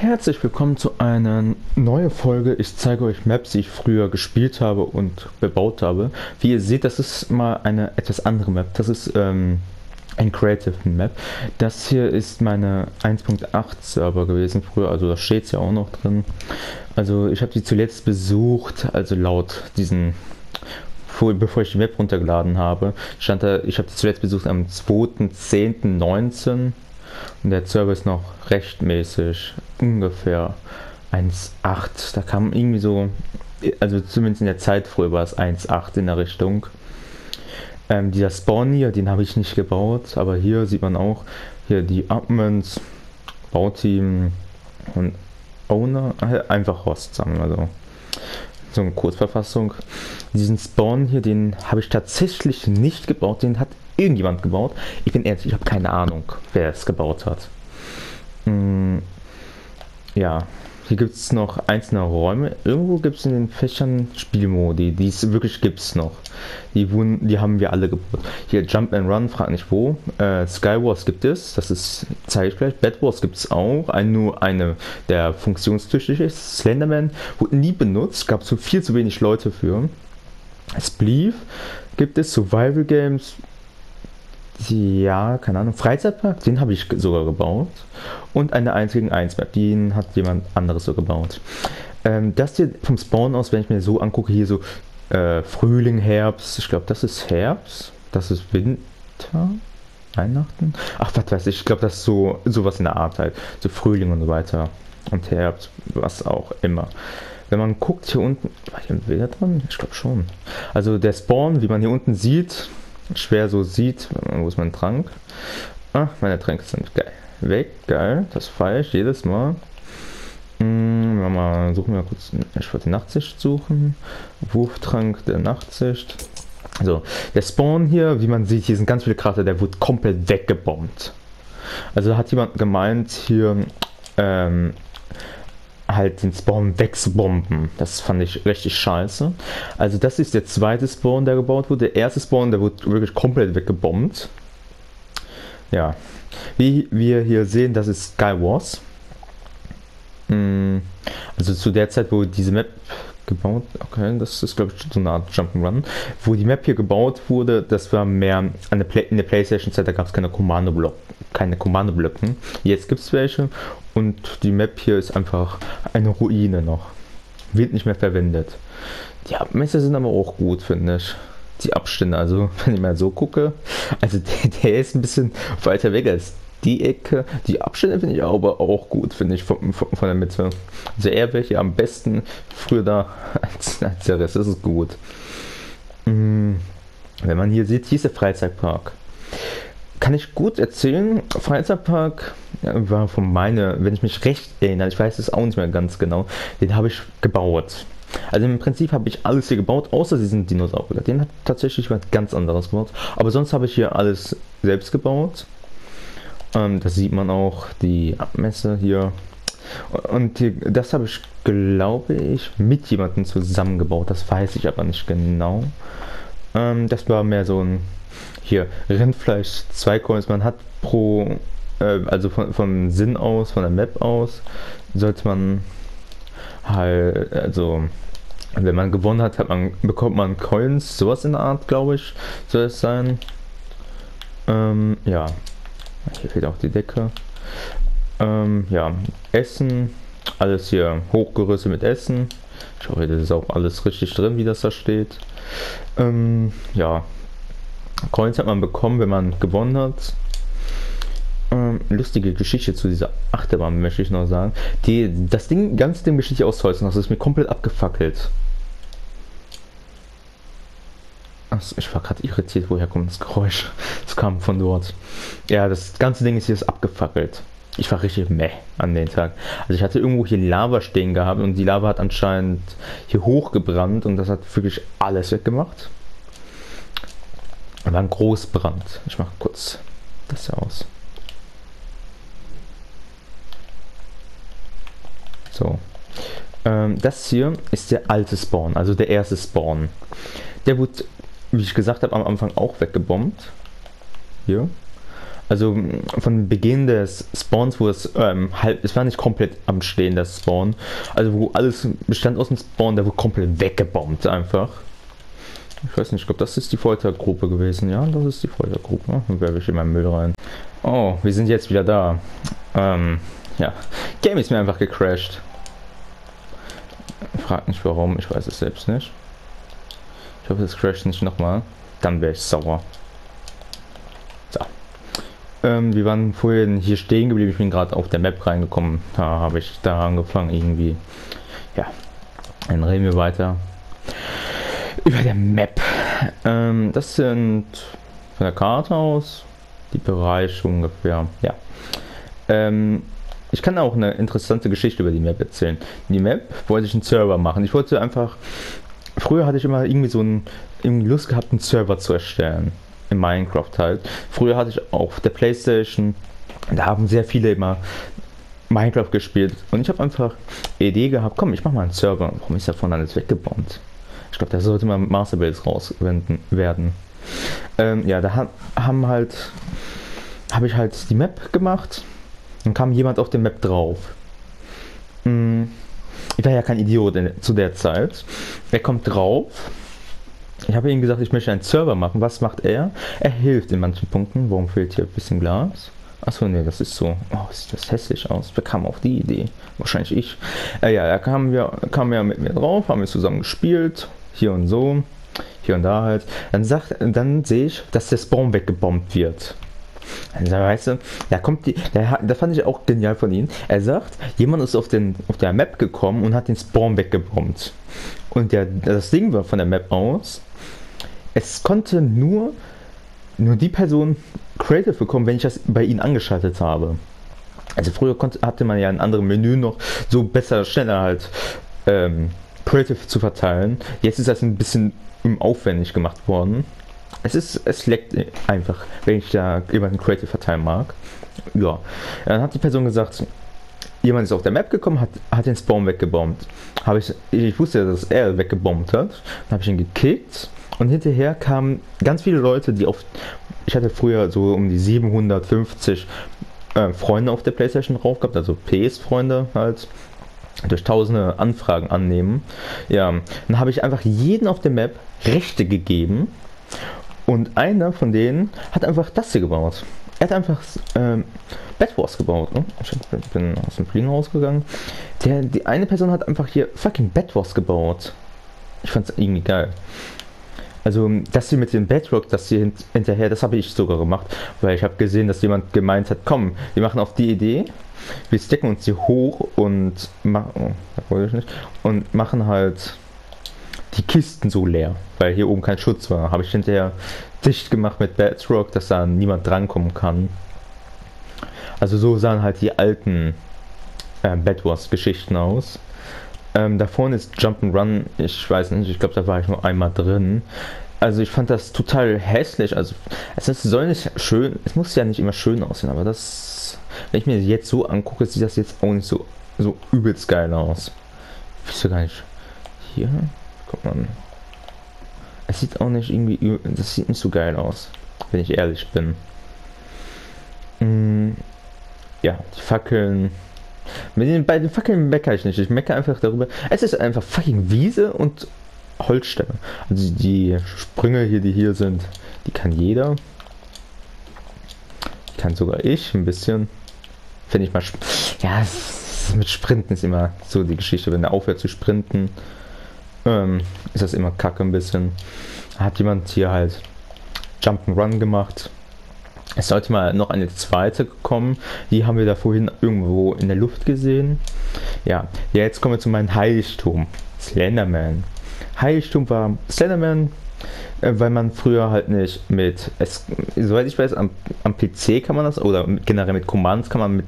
Herzlich willkommen zu einer neuen Folge. Ich zeige euch Maps, die ich früher gespielt habe und bebaut habe. Wie ihr seht, das ist mal eine etwas andere Map. Das ist ein Creative Map. Das hier ist meine 1.8 Server gewesen früher, also da steht es ja auch noch drin. Also ich habe die zuletzt besucht, also laut diesen, bevor ich die Map runtergeladen habe, stand da, ich habe die zuletzt besucht am 2.10.19. Und der Server ist noch rechtmäßig, ungefähr 1.8. Da kam irgendwie so, also zumindest in der Zeit früher war es 1.8 in der Richtung. Dieser Spawn hier, den habe ich nicht gebaut, aber hier sieht man auch, hier die Admins, Bauteam und Owner, einfach Host, sagen wir so. So eine Kurzverfassung. Diesen Spawn hier, den habe ich tatsächlich nicht gebaut, den hat irgendjemand gebaut. Ich bin ehrlich, ich habe keine Ahnung, wer es gebaut hat. Ja, hier gibt es noch einzelne Räume. Irgendwo gibt es in den Fächern Spielmodi, die es wirklich gibt es noch. Die haben wir alle gebaut. Hier Jump and Run, frag nicht wo. Skywars gibt es, das ist, zeige ich gleich. Bed Wars gibt es auch, nur eine, der funktionstüchtig ist. Slenderman wurde nie benutzt, gab so viel zu wenig Leute für. Spleef gibt es, Survival Games. Ja, keine Ahnung. Freizeitpark, den habe ich sogar gebaut. Und eine einzigen 1-Map, den hat jemand anderes so gebaut. Das hier vom Spawn aus, wenn ich mir so angucke, hier so Frühling, Herbst. Ich glaube, das ist Herbst. Das ist Winter. Weihnachten. Ach, was weiß ich. Ich glaube, das ist so sowas in der Art halt. So Frühling und so weiter. Und Herbst, was auch immer. Wenn man guckt hier unten, war hier ein Bild dran? Ich glaube schon. Also der Spawn, wie man hier unten sieht, schwer so sieht, wo ist mein Trank? Ah, meine Tränke sind geil. Weg, geil, das feiere ich jedes Mal. Suchen wir kurz, ich wollte die Nachtsicht suchen. Wurftrank der Nachtsicht. So, der Spawn hier, wie man sieht, hier sind ganz viele Krater, der wurde komplett weggebombt. Also hat jemand gemeint, hier halt den Spawn wegzubomben. Das fand ich richtig scheiße. Also das ist der zweite Spawn, der gebaut wurde. Der erste Spawn, der wurde wirklich komplett weggebombt. Ja. Wie wir hier sehen, das ist Skywars. Also zu der Zeit, wo diese Map gebaut, okay, das ist glaube ich so eine Art Jump'n'Run, wo die Map hier gebaut wurde, das war mehr in der Playstation-Zeit, da gab es keine Kommandoblöcken. Jetzt gibt es welche und die Map hier ist einfach eine Ruine noch. Wird nicht mehr verwendet. Die Abmesser sind aber auch gut, finde ich. Die Abstände, also wenn ich mal so gucke, also der ist ein bisschen weiter weg als die Ecke. Die Abstände finde ich aber auch gut, finde ich, von der Mitte. Also er wäre hier am besten früher da als der Rest. Das ist gut. Wenn man hier sieht, hier ist der Freizeitpark. Kann ich gut erzählen, Freizeitpark war von wenn ich mich recht erinnere, ich weiß es auch nicht mehr ganz genau, den habe ich gebaut. Also im Prinzip habe ich alles hier gebaut, außer diesen Dinosaurier. Den hat tatsächlich was ganz anderes gebaut. Aber sonst habe ich hier alles selbst gebaut. Das sieht man auch, die Abmesser hier. Und das habe ich, glaube ich, mit jemandem zusammengebaut. Das weiß ich aber nicht genau. Das war mehr so ein, hier, Rindfleisch 2 Coins. Man hat pro, also vom Sinn aus, von der Map aus, sollte man halt, also wenn man gewonnen hat, bekommt man Coins, sowas in der Art, glaube ich, soll es sein. Ja. Hier fehlt auch die Decke. Ja, Essen. Alles hier hochgerüstet mit Essen. Ich hoffe, das ist auch alles richtig drin, wie das da steht. Ja, Coins hat man bekommen, wenn man gewonnen hat. Lustige Geschichte zu dieser Achterbahn möchte ich noch sagen. Das ganze Ding besteht aus Holz. Das ist mir komplett abgefackelt. Achso, ich war gerade irritiert, woher kommt das Geräusch? Das kam von dort. Ja, das ganze Ding ist hier abgefackelt. Ich war richtig meh an den Tag. Also ich hatte irgendwo hier Lava stehen gehabt und die Lava hat anscheinend hier hochgebrannt und das hat wirklich alles weggemacht. War ein Großbrand. Ich mache kurz das hier aus. So. Das hier ist der alte Spawn, also der erste Spawn. Der wurde, wie ich gesagt habe, am Anfang auch weggebombt. Hier. Also von Beginn des Spawns, wo es es war nicht komplett am Stehen, das Spawn. Also wo alles bestand aus dem Spawn, der wurde komplett weggebombt einfach. Ich weiß nicht, ich glaube, das ist die Foltergruppe gewesen. Ja, das ist die Foltergruppe. Dann werfe ich in meinen Müll rein. Oh, wir sind jetzt wieder da. Ja, Game ist mir einfach gecrashed. Frag nicht warum, ich weiß es selbst nicht. Ich hoffe, es crasht nicht nochmal. Dann wäre ich sauer. So. Wir waren vorhin hier stehen geblieben. Ich bin gerade auf der Map reingekommen. Da habe ich da angefangen irgendwie. Ja, dann reden wir weiter über der Map. Das sind von der Karte aus die Bereiche ungefähr. Ja. Ich kann auch eine interessante Geschichte über die Map erzählen. Die Map wollte ich einen Server machen. Ich wollte einfach. Früher hatte ich immer irgendwie irgendwie Lust gehabt, einen Server zu erstellen. In Minecraft halt. Früher hatte ich auf der PlayStation. Da haben sehr viele immer Minecraft gespielt. Und ich habe einfach die Idee gehabt, komm, ich mach mal einen Server. Warum ist davon alles weggebombt? Ich glaube, da sollte mal Master Base rauswenden werden. Ja, da habe ich halt die Map gemacht. Dann kam jemand auf der Map drauf. Ich war ja kein Idiot zu der Zeit. Er kommt drauf. Ich habe ihm gesagt, ich möchte einen Server machen. Was macht er? Er hilft in manchen Punkten. Warum fehlt hier ein bisschen Glas? Achso, nee, das ist so. Oh, sieht das hässlich aus. Wer kam auf die Idee? Wahrscheinlich ich. Ja, er kam ja mit mir drauf, haben wir zusammen gespielt. Hier und so. Hier und da halt. Dann sehe ich, dass der Spawn weggebombt wird. Also, weißt du, da fand ich auch genial von ihm. Er sagt, jemand ist auf der Map gekommen und hat den Spawn weggebombt. Und das Ding war von der Map aus, es konnte nur die Person Creative bekommen, wenn ich das bei ihnen angeschaltet habe. Also früher hatte man ja ein anderes Menü noch, so besser, schneller halt Creative zu verteilen. Jetzt ist das ein bisschen aufwendig gemacht worden. Es leckt einfach, wenn ich da jemanden Creative verteilen mag. Ja, dann hat die Person gesagt, jemand ist auf der Map gekommen, hat den Spawn weggebombt. Ich wusste, dass er weggebombt hat. Dann habe ich ihn gekickt und hinterher kamen ganz viele Leute, ich hatte früher so um die 750 Freunde auf der PlayStation drauf gehabt, also PS-Freunde halt. Durch tausende Anfragen annehmen. Ja, dann habe ich einfach jeden auf der Map Rechte gegeben. Und einer von denen hat einfach das hier gebaut. Er hat einfach Bed Wars gebaut. Ne? Ich bin aus dem Fliegen rausgegangen. Die eine Person hat einfach hier fucking Bed Wars gebaut. Ich fand es irgendwie geil. Also das hier mit dem Bedrock, das hier hinterher, das habe ich sogar gemacht. Weil ich habe gesehen, dass jemand gemeint hat, komm, wir machen auf die Idee. Wir stecken uns hier hoch und machen halt die Kisten so leer, weil hier oben kein Schutz war. Habe ich hinterher dicht gemacht mit Bedrock, dass da niemand drankommen kann. Also so sahen halt die alten Bed Wars Geschichten aus. Da vorne ist Jump'n'Run, ich weiß nicht, ich glaube da war ich nur einmal drin. Also ich fand das total hässlich, also es soll nicht schön, es muss ja nicht immer schön aussehen, aber das, wenn ich mir das jetzt so angucke, sieht das jetzt auch nicht so übelst geil aus. Wieso gar nicht hier? Guck mal. Es sieht auch nicht irgendwie, das sieht nicht so geil aus, wenn ich ehrlich bin. Ja, die Fackeln. Bei den Fackeln meckere ich nicht. Ich meckere einfach darüber. Es ist einfach fucking Wiese und Holzstämme. Also die Sprünge hier, die hier sind, die kann jeder. Die kann sogar ich ein bisschen. Finde ich mal. Ja, mit Sprinten ist immer so die Geschichte. Wenn er aufhört zu sprinten, ist das immer kacke ein bisschen. Hat jemand hier halt Jump'n'Run gemacht. Es sollte mal noch eine zweite kommen. Die haben wir da vorhin irgendwo in der Luft gesehen. Ja, jetzt kommen wir zu meinem Heiligtum. Slenderman. Heiligtum war Slenderman, weil man früher halt nicht soweit ich weiß, am PC kann man das, oder generell mit Commands kann man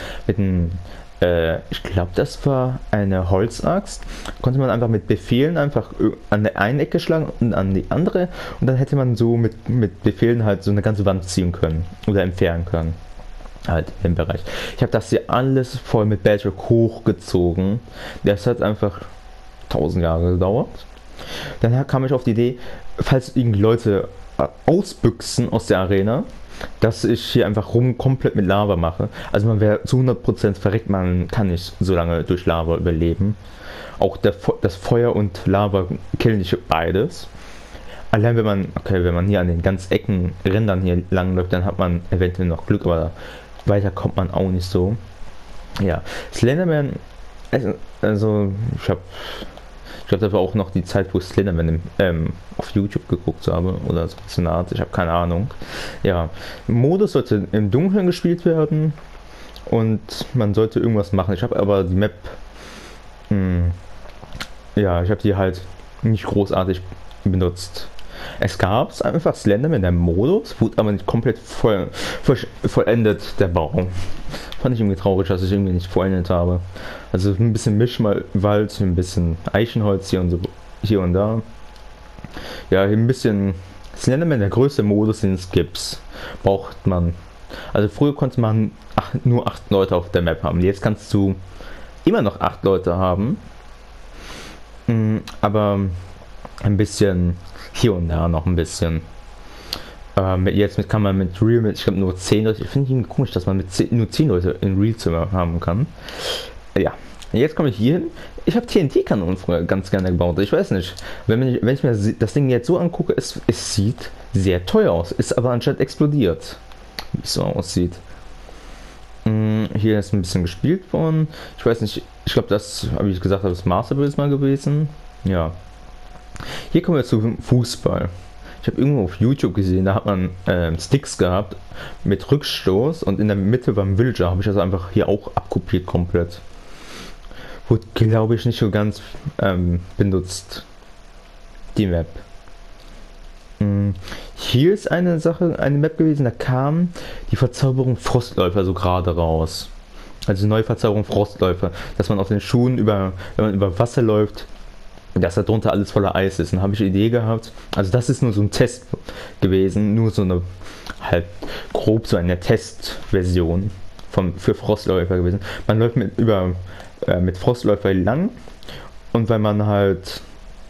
ich glaube, das war eine Holzaxt, konnte man einfach mit Befehlen einfach an der einen Ecke schlagen und an die andere und dann hätte man so mit Befehlen halt so eine ganze Wand ziehen können oder entfernen können. Halt im Bereich. Ich habe das hier alles voll mit Bedrock hochgezogen. Das hat einfach 1000 Jahre gedauert. Dann kam ich auf die Idee, falls irgendwie Leute ausbüchsen aus der Arena, dass ich hier einfach rum komplett mit Lava mache. Also man wäre zu 100% verreckt, man kann nicht so lange durch Lava überleben. Auch das Feuer und Lava killen nicht beides. Allein wenn man hier an den ganz Rändern hier lang läuft, dann hat man eventuell noch Glück, aber weiter kommt man auch nicht so. Ja, Slenderman, also ich glaube, das war auch noch die Zeit, wo ich Slenderman auf YouTube geguckt habe oder so eine Art, ich habe keine Ahnung. Ja, Modus sollte im Dunkeln gespielt werden und man sollte irgendwas machen. Ich habe aber die Map, ja, ich habe die halt nicht großartig benutzt. Es gab einfach Slenderman, der Modus, wurde aber nicht komplett vollendet, der Bau. Fand ich irgendwie traurig, dass ich irgendwie nicht vollendet habe. Also ein bisschen Mischwald, ein bisschen Eichenholz hier und da. Ja, ein bisschen Slenderman, der größte Modus, den es gibt, braucht man. Also früher konnte man nur 8 Leute auf der Map haben. Jetzt kannst du immer noch 8 Leute haben. Aber ein bisschen hier und da noch ein bisschen. Jetzt kann man mit Real, ich glaube nur 10 Leute, ich finde es komisch, dass man nur 10 Leute in Real-Zimmer haben kann. Ja, jetzt komme ich hier hin. Ich habe TNT-Kanonen früher ganz gerne gebaut. Ich weiß nicht, wenn ich mir das Ding jetzt so angucke, es sieht sehr teuer aus, ist aber anscheinend explodiert, wie es so aussieht. Hier ist ein bisschen gespielt worden. Ich weiß nicht, ich glaube, das, wie ich gesagt habe, ist Masterbuild mal gewesen. Ja. Hier kommen wir zum Fußball. Ich habe irgendwo auf YouTube gesehen, da hat man Sticks gehabt mit Rückstoß und in der Mitte beim Villager habe ich also einfach hier auch abkopiert komplett. Wurde, glaube ich, nicht so ganz benutzt, die Map. Hier ist eine Map gewesen, da kam die Verzauberung Frostläufer so gerade raus. Also neue Verzauberung Frostläufer, dass man auf den Schuhen wenn man über Wasser läuft, dass da drunter alles voller Eis ist. Dann habe ich eine Idee gehabt. Also das ist nur so ein Test gewesen, nur so eine halt grob so eine Testversion für Frostläufer gewesen. Man läuft mit Frostläufer lang und weil man halt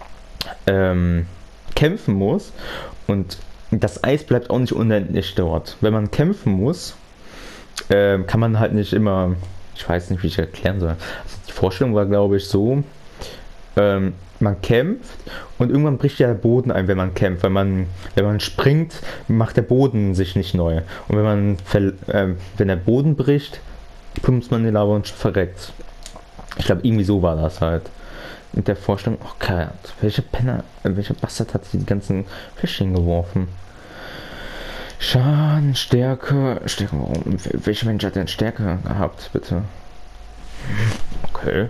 kämpfen muss und das Eis bleibt auch nicht unendlich dort. Wenn man kämpfen muss, kann man halt nicht immer, ich weiß nicht, wie ich erklären soll. Also die Vorstellung war, glaube ich, so, man kämpft und irgendwann bricht ja der Boden ein, wenn man kämpft. Wenn man springt, macht der Boden sich nicht neu. Und wenn der Boden bricht, plumpst man in die Lava und verreckt. Ich glaube, irgendwie so war das halt. Mit der Vorstellung, oh Gott, welcher Bastard hat die ganzen Fläschchen geworfen? Schaden, Stärke, warum? Welcher Mensch hat denn Stärke gehabt, bitte? Okay.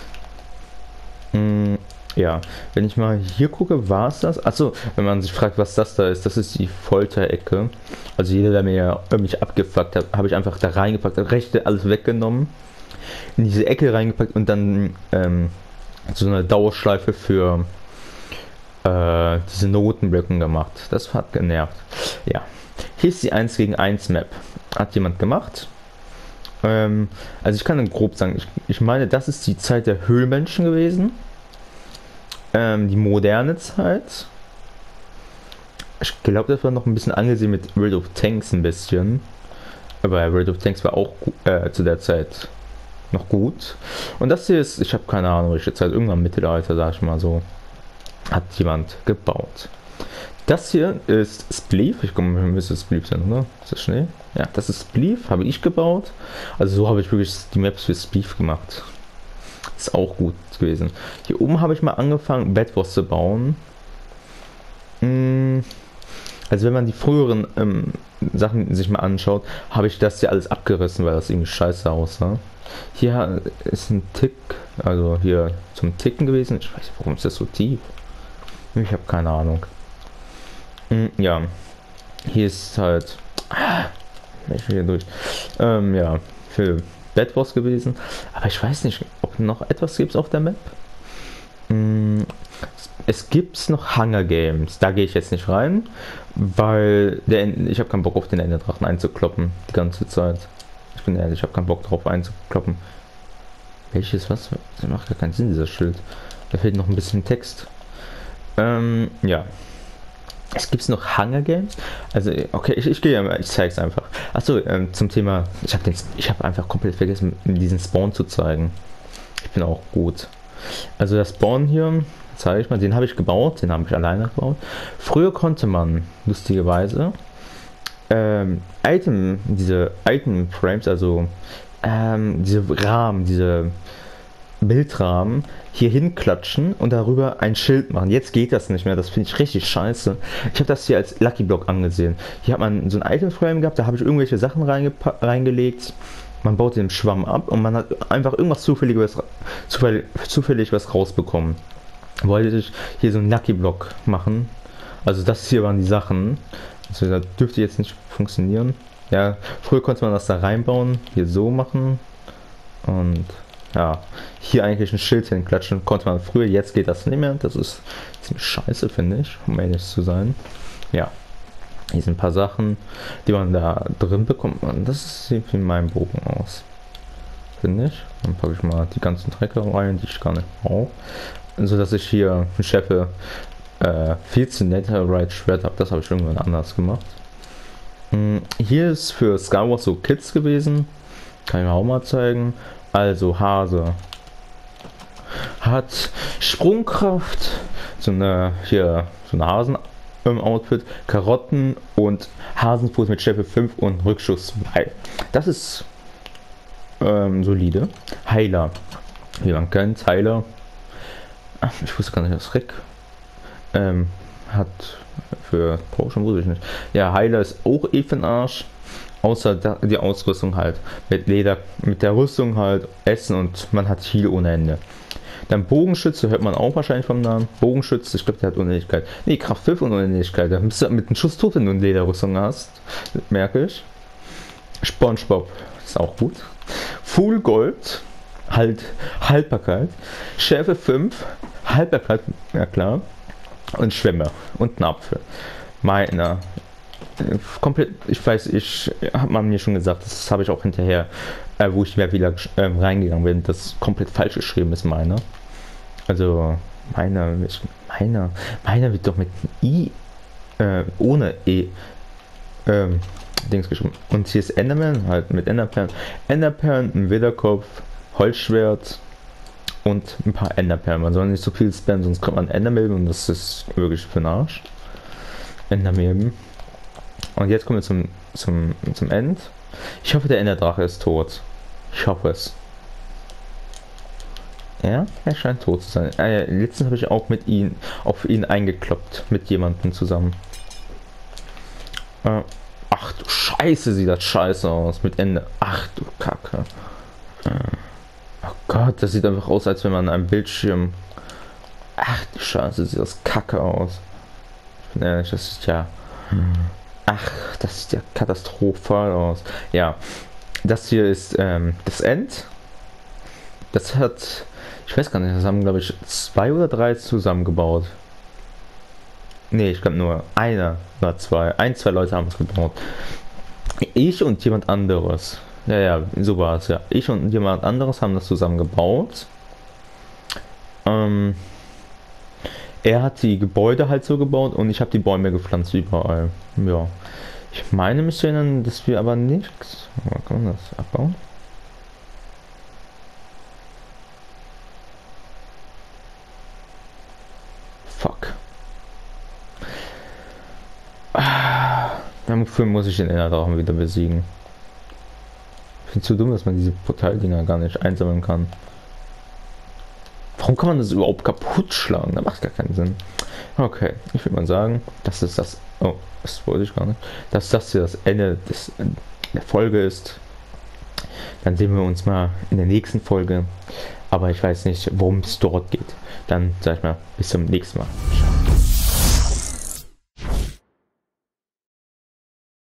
Ja, wenn ich mal hier gucke, war es das? Achso, wenn man sich fragt, was das da ist, das ist die Folterecke. Also jeder, der mich abgefuckt hat, habe ich einfach da reingepackt, das rechte alles weggenommen, in diese Ecke reingepackt und dann so eine Dauerschleife für diese Notenblöcken gemacht. Das hat genervt. Ja, hier ist die 1 gegen 1 Map. Hat jemand gemacht. Also ich kann dann grob sagen, ich meine, das ist die Zeit der Höhlenmenschen gewesen. Die moderne Zeit. Ich glaube, das war noch ein bisschen angesehen mit World of Tanks ein bisschen. Aber World of Tanks war auch zu der Zeit noch gut. Und das hier ist, ich habe keine Ahnung, welche Zeit, irgendwann Mittelalter, sag ich mal so, hat jemand gebaut. Das hier ist Spleef. Ich komme, müsste Spleef sein, oder? Ist das Schnee? Ja, das ist Spleef, habe ich gebaut. Also so habe ich wirklich die Maps für Spleef gemacht. Ist auch gut gewesen. Hier oben habe ich mal angefangen, Bedwars zu bauen. Also wenn man die früheren Sachen sich mal anschaut, habe ich das hier alles abgerissen, weil das irgendwie scheiße aussah. Hier ist ein Tick, also hier zum Ticken gewesen. Ich weiß nicht, warum ist das so tief? Ich habe keine Ahnung. Ja, hier ist halt ich will hier durch. Ja, für Bedwars gewesen. Aber ich weiß nicht, ob noch etwas gibt auf der Map. Es gibt noch Hunger Games. Da gehe ich jetzt nicht rein, weil ich habe keinen Bock auf den Enderdrachen einzukloppen die ganze Zeit. Ich bin ehrlich, ich habe keinen Bock drauf einzukloppen. Welches was? Das macht gar keinen Sinn, dieser Schild. Da fehlt noch ein bisschen Text. Ja. Es gibt noch Hunger Games. Also, okay, ich gehe ja, ich zeige es einfach. Achso, zum Thema, ich habe einfach komplett vergessen, diesen Spawn zu zeigen. Ich bin auch gut. Also der Spawn hier, zeige ich mal, den habe ich gebaut, den habe ich alleine gebaut. Früher konnte man, lustigerweise, diese Item Frames, also diese Rahmen, diese Bildrahmen hier hinklatschen und darüber ein Schild machen. Jetzt geht das nicht mehr, das finde ich richtig scheiße. Ich habe das hier als Lucky Block angesehen. Hier hat man so ein Item Frame gehabt, da habe ich irgendwelche Sachen reingelegt. Man baut den Schwamm ab und man hat einfach irgendwas zufällig was rausbekommen. Wollte ich hier so einen Lucky Block machen. Also das hier waren die Sachen. Also das dürfte jetzt nicht funktionieren. Ja, früher konnte man das da reinbauen, hier so machen. Und ja, hier eigentlich ein Schild hinklatschen konnte man früher, jetzt geht das nicht mehr. Das ist ziemlich scheiße, finde ich, um ehrlich zu sein. Ja, hier sind ein paar Sachen, die man da drin bekommt. Und das sieht wie mein Bogen aus, finde ich. Dann packe ich mal die ganzen Trecker rein, die ich gar nicht brauche. So dass ich hier ein Scheffel 14 Netherite Schwert habe. Das habe ich irgendwann anders gemacht. Hier ist für Skyward so Kids gewesen. Kann ich mir auch mal zeigen. Also Hase hat Sprungkraft, so eine Hasen im Outfit, Karotten und Hasenfuß mit Schärfe 5 und Rückschuss 2. Das ist solide. Heiler, wie man kennt, Heiler. Ach, ich wusste gar nicht, was Rick hat für Potion, wusste ich nicht. Ja, Heiler ist auch für den Arsch. Außer die Ausrüstung halt. Mit Leder, mit der Rüstung halt, Essen und man hat Heal ohne Ende. Dann Bogenschütze, hört man auch wahrscheinlich vom Namen. Bogenschütze, ich glaube, der hat Unendlichkeit. Nee, Kraft 5 und Unendlichkeit. Da bist du mit einem Schuss tot, wenn du eine Lederrüstung hast. Merke ich. SpongeBob, ist auch gut. Full Gold, Haltbarkeit. Schärfe 5, Haltbarkeit, ja klar. Und Schwämme und ein Apfel. Meiner. Komplett, ich weiß, hat man mir schon gesagt, das habe ich auch hinterher, wo ich wieder reingegangen bin, das komplett falsch geschrieben ist, meiner. Also, meiner wird doch mit I, ohne E, Dings geschrieben. Und hier ist Enderman, halt mit Enderperlen. Enderperlen, ein Widerkopf, Holzschwert und ein paar Enderperlen. Man soll nicht so viel spammen, sonst kommt man Endermilben und das ist wirklich für den Arsch. Endermilben. Und jetzt kommen wir zum End. Ich hoffe, der Enderdrache ist tot. Ich hoffe es. Ja, er scheint tot zu sein. Ja, letztens habe ich auch auf ihn eingekloppt. Mit jemandem zusammen. Ach du Scheiße, sieht das scheiße aus. Mit Ende. Ach du Kacke. Oh Gott, das sieht einfach aus, als wenn man einen Bildschirm... Ach du Scheiße, sieht das kacke aus. Ich bin ehrlich, das ist ja... Ach, das sieht ja katastrophal aus. Ja, das hier ist das End. Das hat, ich weiß gar nicht, das haben glaube ich 2 oder 3 zusammengebaut. Ne, ich glaube nur einer oder 2. 2 Leute haben es gebaut. Ich und jemand anderes. Ja, so war es ja. Ich und jemand anderes haben das zusammengebaut. Er hat die Gebäude halt so gebaut und ich habe die Bäume gepflanzt überall. Ja. Ich meine mich zu erinnern, dass wir aber nichts. Kann man das abbauen? Fuck. Dafür muss ich den Enderdrachen wieder besiegen. Ich finde es zu dumm, dass man diese Portaldinger gar nicht einsammeln kann. Warum kann man das überhaupt kaputt schlagen? Das macht gar keinen Sinn. Okay, ich würde mal sagen, das ist das... Oh, das wollte ich gar nicht. Dass das hier das Ende der Folge ist. Dann sehen wir uns mal in der nächsten Folge. Aber ich weiß nicht, worum es dort geht. Dann sag ich mal, bis zum nächsten Mal. Ciao.